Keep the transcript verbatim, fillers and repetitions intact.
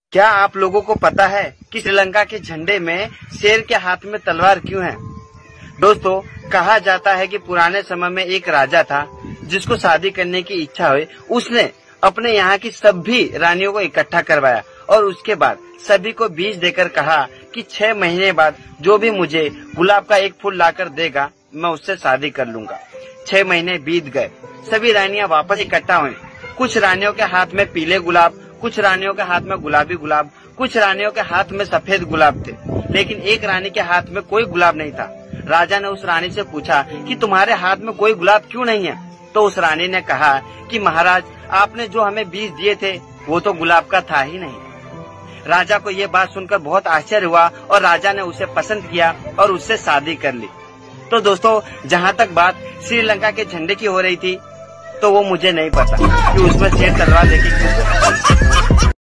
क्या आप लोगों को पता है कि श्रीलंका के झंडे में शेर के हाथ में तलवार क्यों है? दोस्तों, कहा जाता है कि पुराने समय में एक राजा था जिसको शादी करने की इच्छा हुई। उसने अपने यहाँ की सभी रानियों को इकट्ठा करवाया और उसके बाद सभी को बीज देकर कहा कि छह महीने बाद जो भी मुझे गुलाब का एक फूल लाकर देगा मैं उससे शादी कर लूंगा। छह महीने बीत गए, सभी रानियां वापस इकट्ठा हुई। कुछ रानियों के हाथ में पीले गुलाब, कुछ रानियों के हाथ में गुलाबी गुलाब, कुछ रानियों के हाथ में सफेद गुलाब थे, लेकिन एक रानी के हाथ में कोई गुलाब नहीं था। राजा ने उस रानी से पूछा कि तुम्हारे हाथ में कोई गुलाब क्यों नहीं है? तो उस रानी ने कहा कि महाराज, आपने जो हमें बीज दिए थे वो तो गुलाब का था ही नहीं। राजा को ये बात सुनकर बहुत आश्चर्य हुआ और राजा ने उसे पसंद किया और उससे शादी कर ली। तो दोस्तों, जहाँ तक बात श्रीलंका के झंडे की हो रही थी, तो वो मुझे नहीं पता कि उसमें शेर तलवार लेके क्यों